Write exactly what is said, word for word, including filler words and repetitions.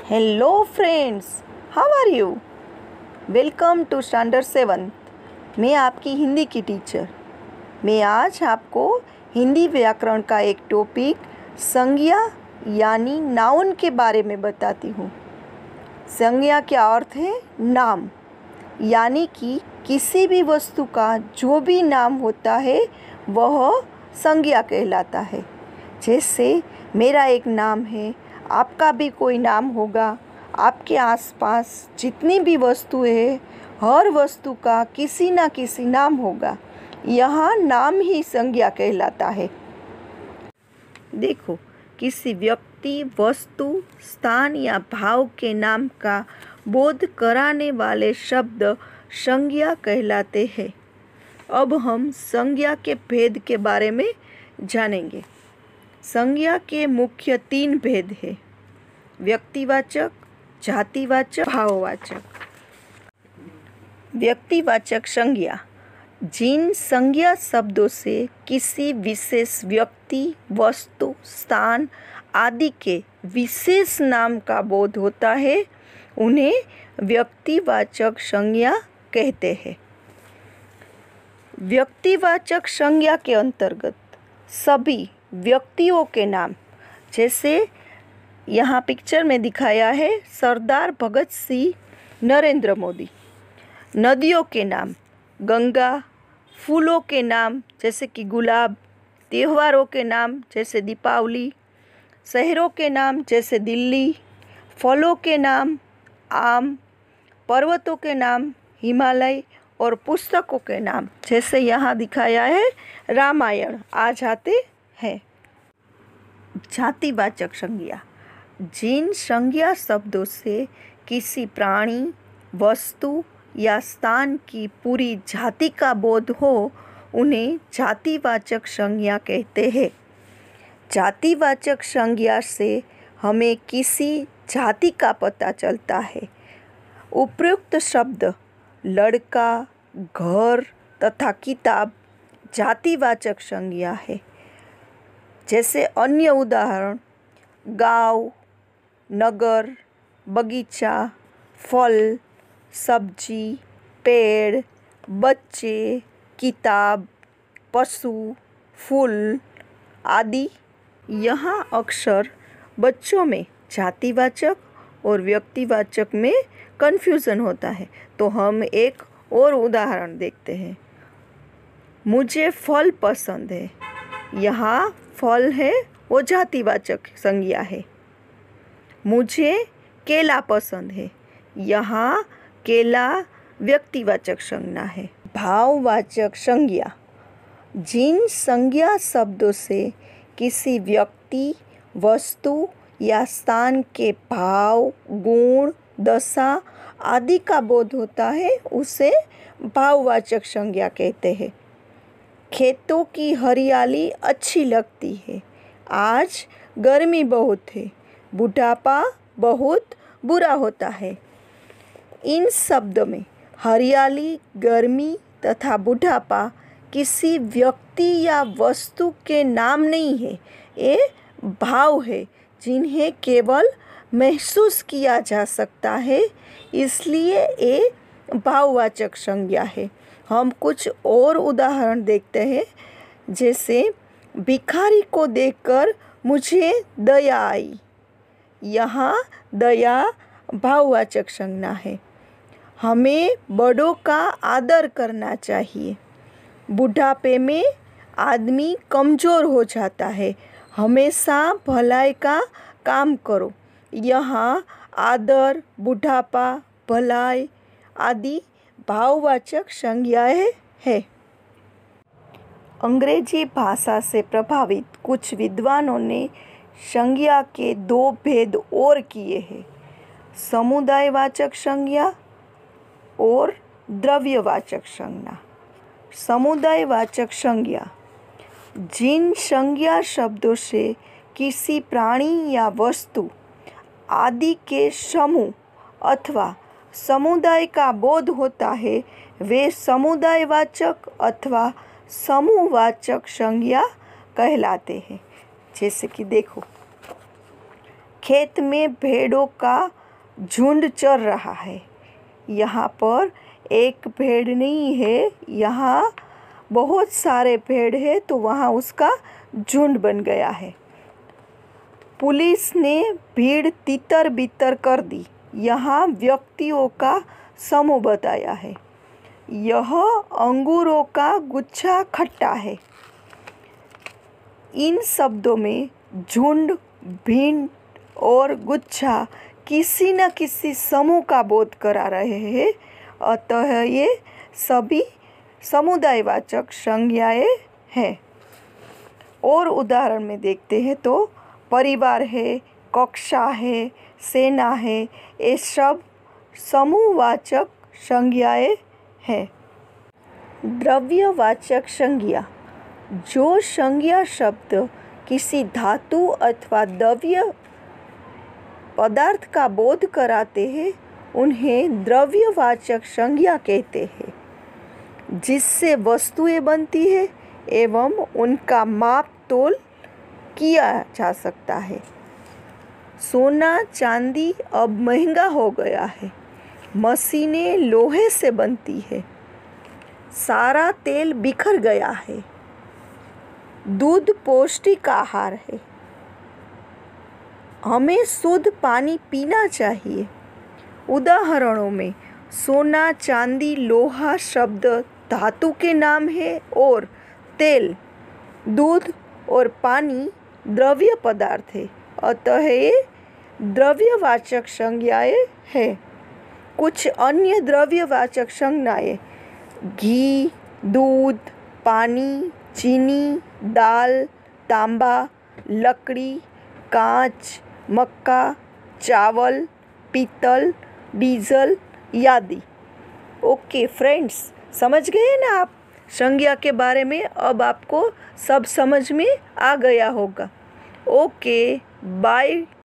Hello friends, how are you? Welcome to standard seventh. मैं आपकी हिंदी की टीचर। मैं आज आपको हिंदी व्याकरण का एक टॉपिक संज्ञा यानी नाउन के बारे में बताती हूँ। संज्ञा क्या अर्थ है? नाम, यानी कि किसी भी वस्तु का जो भी नाम होता है वह संज्ञा कहलाता है। जैसे मेरा एक नाम है, आपका भी कोई नाम होगा। आपके आसपास जितनी भी वस्तुएं हैं, हर वस्तु का किसी ना किसी नाम होगा। यहाँ नाम ही संज्ञा कहलाता है। देखो, किसी व्यक्ति, वस्तु, स्थान या भाव के नाम का बोध कराने वाले शब्द संज्ञा कहलाते हैं। अब हम संज्ञा के भेद के बारे में जानेंगे। संज्ञा के मुख्य तीन भेद हैं: व्यक्तिवाचक, जातिवाचक, भाववाचक। व्यक्तिवाचक संज्ञा जिन संज्ञा शब्दों से किसी विशेष व्यक्ति, वस्तु, स्थान आदि के विशेष नाम का बोध होता है, उन्हें व्यक्तिवाचक संज्ञा कहते हैं। व्यक्तिवाचक संज्ञा के अंतर्गत सभी व्यक्तियों के नाम, जैसे यहाँ पिक्चर में दिखाया है सरदार भगत सिंह, नरेंद्र मोदी। नदियों के नाम गंगा, फूलों के नाम जैसे कि गुलाब, त्योहारों के नाम जैसे दीपावली, शहरों के नाम जैसे दिल्ली, फलों के नाम आम, पर्वतों के नाम हिमालय और पुस्तकों के नाम जैसे यहाँ दिखाया है रामायण आ जाते हैं। जातिवाचक संज्ञा जिन संज्ञा शब्दों से किसी प्राणी, वस्तु या स्थान की पूरी जाति का बोध हो, उन्हें जातिवाचक संज्ञा कहते हैं। जातिवाचक संज्ञा से हमें किसी जाति का पता चलता है। उपयुक्त शब्द लड़का, घर तथा किताब जातिवाचक संज्ञा है। जैसे अन्य उदाहरण गांव, नगर, बगीचा, फल, सब्जी, पेड़, बच्चे, किताब, पशु, फूल आदि। यहाँ अक्सर बच्चों में जातिवाचक और व्यक्तिवाचक में कन्फ्यूज़न होता है, तो हम एक और उदाहरण देखते हैं। मुझे फल पसंद है। यहाँ फल है वो जातिवाचक संज्ञा है। मुझे केला पसंद है। यहाँ केला व्यक्तिवाचक संज्ञा है। भाववाचक संज्ञा जिन संज्ञा शब्दों से किसी व्यक्ति, वस्तु या स्थान के भाव, गुण, दशा आदि का बोध होता है, उसे भाववाचक संज्ञा कहते हैं। खेतों की हरियाली अच्छी लगती है। आज गर्मी बहुत है। बुढ़ापा बहुत बुरा होता है। इन शब्दों में हरियाली, गर्मी तथा बुढ़ापा किसी व्यक्ति या वस्तु के नाम नहीं है, ये भाव है जिन्हें केवल महसूस किया जा सकता है, इसलिए ये भाववाचक संज्ञा है। हम कुछ और उदाहरण देखते हैं। जैसे भिखारी को देखकर मुझे दया आई। यहाँ दया भाववाचक संज्ञा है। हमें बड़ों का आदर करना चाहिए। बुढ़ापे में आदमी कमज़ोर हो जाता है। हमेशा भलाई का काम करो। यहाँ आदर, बुढ़ापा, भलाई आदि भाववाचक संज्ञाएं हैं। अंग्रेजी भाषा से प्रभावित कुछ विद्वानों ने संज्ञा के दो भेद और किए हैं: समुदायवाचक संज्ञा और द्रव्यवाचक संज्ञा। समुदायवाचक संज्ञा जिन संज्ञा शब्दों से किसी प्राणी या वस्तु आदि के समूह अथवा समुदाय का बोध होता है, वे समुदायवाचक अथवा समूहवाचक संज्ञा कहलाते हैं। जैसे कि देखो, खेत में भेड़ों का झुंड चर रहा है। यहाँ पर एक भेड़ नहीं है, यहाँ बहुत सारे भेड़ है, तो वहाँ उसका झुंड बन गया है। पुलिस ने भीड़ तितर बितर कर दी। यहाँ व्यक्तियों का समूह बताया है। यह अंगूरों का गुच्छा खट्टा है। इन शब्दों में झुंड, भीड़ और गुच्छा किसी न किसी समूह का बोध करा रहे हैं, अतः ये सभी समुदायवाचक संज्ञाएं हैं। और उदाहरण में देखते हैं तो परिवार है, कक्षा है, सेना है, ये सब समूहवाचक संज्ञाएं हैं। द्रव्यवाचक संज्ञा, जो संज्ञा शब्द किसी धातु अथवा द्रव्य पदार्थ का बोध कराते हैं, उन्हें द्रव्यवाचक संज्ञा कहते हैं। जिससे वस्तुएं बनती है एवं उनका माप तोल किया जा सकता है। सोना चांदी अब महंगा हो गया है। मशीनें लोहे से बनती है। सारा तेल बिखर गया है। दूध पौष्टिक आहार है। हमें शुद्ध पानी पीना चाहिए। उदाहरणों में सोना, चांदी, लोहा शब्द धातु के नाम है और तेल, दूध और पानी द्रव्य पदार्थ है, अतः ये द्रव्यवाचक संज्ञाएं हैं। कुछ अन्य द्रव्यवाचक संज्ञाएं घी, दूध, पानी, चीनी, दाल, तांबा, लकड़ी, कांच, मक्का, चावल, पीतल, डीजल आदि। ओके फ्रेंड्स, समझ गए ना आप संज्ञा के बारे में? अब आपको सब समझ में आ गया होगा। Okay, bye.